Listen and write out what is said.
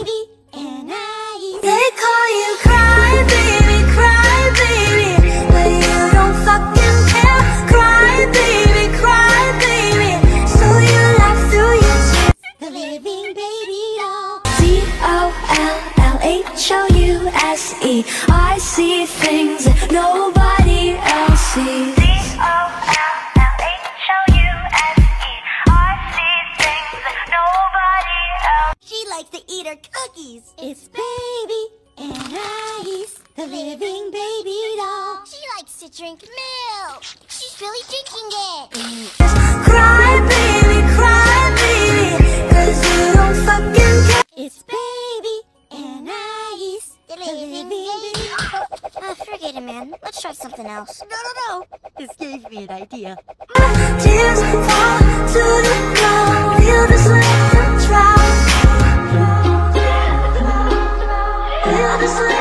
baby, Anais. They call you cry baby, but you don't fucking care. Cry baby, so you laugh through your tears. The living baby doll. Dollhouse. I see things that nobody else sees. She likes to eat her cookies. It's baby Anais, the living baby doll. She likes to drink milk. She's really drinking it. Cry baby, cause you don't fucking care. It's baby Anais, the living baby doll. Forget it, man. Let's try something else. No. This gave me an idea. Tears fall to the ground. You just let them drown. You just let